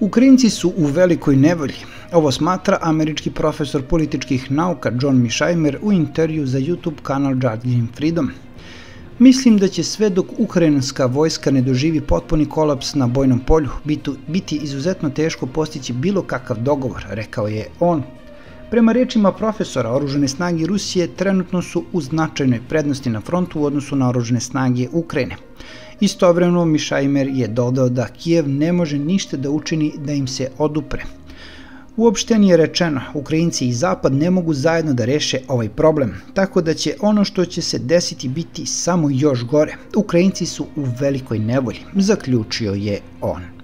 Ukrajinci su u velikoj nevolji. Ovo smatra američki profesor političkih nauka John Mearsheimer u intervju za YouTube kanal Judging Freedom. Mislim da će sve dok ukrajinska vojska ne doživi potpuni kolaps na bojnom polju biti izuzetno teško postići bilo kakav dogovor, rekao je on. Prema rečima profesora, oružane snage Rusije trenutno su u značajnoj prednosti na frontu u odnosu na oružane snage Ukrajine. Istovremeno Mearsheimer je dodao da Kijev ne može ništa da učini da im se odupre. Uopštenije rečeno, Ukrajinci i Zapad ne mogu zajedno da reše ovaj problem, tako da će ono što će se desiti biti samo još gore. Ukrajinci su u velikoj nevolji, zaključio je on.